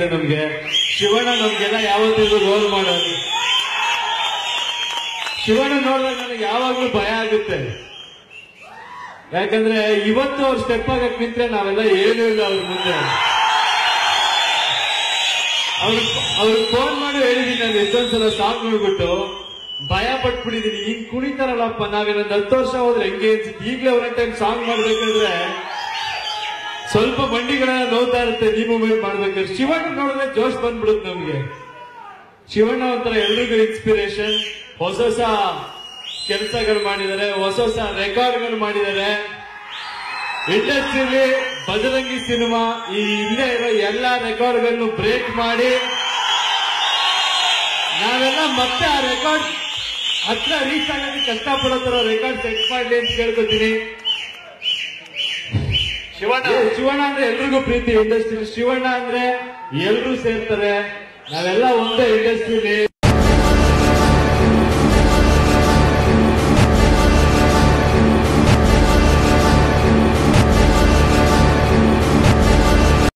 ನಮ್ಗೆ. ಶಿವಣ್ಣ ನಮ್ಗೆಲ್ಲ ಯಾವತ್ತಿಗೂ ರೋಲ್ ಮಾಡೋದು. ಶಿವಣ್ಣ ನೋಡಿದಾಗ ನನಗೆ ಯಾವಾಗ್ಲೂ ಭಯ ಆಗುತ್ತೆ. ಯಾಕಂದ್ರೆ ಇವತ್ತು ಅವ್ರ ಸ್ಟೆಪ್ ಆಗಕ್ ನಿಂತ್ರೆ ನಾವೆಲ್ಲ ಏನೂ ಇಲ್ಲ ಅವ್ರ ಮುಂದೆ. ಅವ್ರಿಗೆ ಫೋನ್ ಮಾಡಿ ಹೇಳಿದೀನಿ ನಾನು ಎಷ್ಟೊಂದ್ಸಲ ಸಾಂಗ್ ನೋಡ್ಬಿಟ್ಟು ಭಯ ಪಟ್ಬಿಟ್ಟಿದೀನಿ. ಹಿಂಗ್ ಕುಣಿತಾರಲ್ಲಪ್ಪ, ನಾವೇನೊಂದು 10 ವರ್ಷ ಹೋದ್ರೆ ಹೆಂಗೆ ಅನ್ಸುತ್ತೆ. ಈಗಲೇ ಒಂದೇ ಟೈಮ್ ಸಾಂಗ್ ಮಾಡ್ಬೇಕಂದ್ರೆ ಸ್ವಲ್ಪ ಮಂಡಿಗಳೆಲ್ಲ ನೋವ್ತಾ ಇರುತ್ತೆ. ಈ ಮೂಮೆಂಟ್ ಮಾಡ್ಬೇಕಾದ್ರೆ ಶಿವಣ್ಣ ನೋಡಿದ್ರೆ ಜೋಶ್ ಬಂದ್ಬಿಡುತ್ತೆ ನಮ್ಗೆ. ಶಿವಣ್ಣ ಒಂಥರ ಎಲ್ರಿಗೂ ಇನ್ಸ್ಪಿರೇಷನ್. ಹೊಸ ಹೊಸ ಕೆಲಸಗಳು ಮಾಡಿದ್ದಾರೆ, ಹೊಸ ಹೊಸ ರೆಕಾರ್ಡ್ಗಳು ಮಾಡಿದ್ದಾರೆ. ಇಂಡಸ್ಟ್ರಿಯಲ್ಲಿ ಬಜರಂಗಿ ಸಿನಿಮಾ ಈ ಹಿಂದೆ ಇರೋ ಎಲ್ಲಾ ರೆಕಾರ್ಡ್ಗಳನ್ನು ಬ್ರೇಕ್ ಮಾಡಿ ನಾವೆಲ್ಲ ಮತ್ತೆ ಆ ರೆಕಾರ್ಡ್ ಹತ್ರ ರೀಚ್ ಆಗೋದಕ್ಕೆ ಕಷ್ಟಪಡೋ ತರ ರೆಕಾರ್ಡ್ ಸೆಟ್ ಮಾಡಲಿ ಅಂತ ಕೇಳ್ಕೊತೀನಿ. ಶಿವಣ್ಣ ಅಂದ್ರೆ ಎಲ್ರಿಗೂ ಪ್ರೀತಿ ಇಂಡಸ್ಟ್ರಿ. ಶಿವಣ್ಣ ಅಂದ್ರೆ ಎಲ್ರೂ ಸೇರ್ತಾರೆ. ನಾವೆಲ್ಲ ಒಂದೇ ಇಂಡಸ್ಟ್ರಿಲಿ